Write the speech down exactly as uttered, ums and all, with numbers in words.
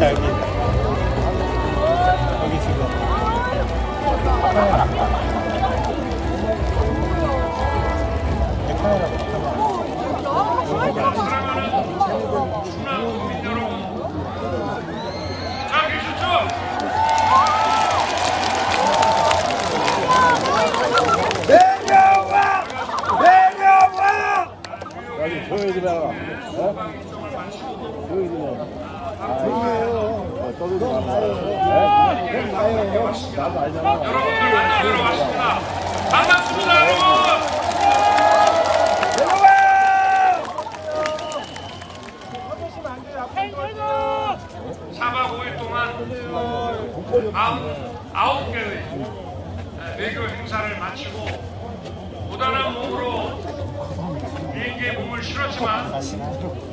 있다 여기. 여기 지금. 사랑하는 충남 국민 여러분, 잘 계셨죠? 내려와! 내려와! 여기 조용히 좀 해라. 조용히 좀 해. 조용해요. 떠들지 말아요. 나도 알잖아. 여러분들 만나뵈러 왔습니다. 반갑습니다, 여러분. 사박 오일 동안 마흔아홉 개의 외교 행사를 마치고 고단한 몸으로 비행기에 몸을 실었지만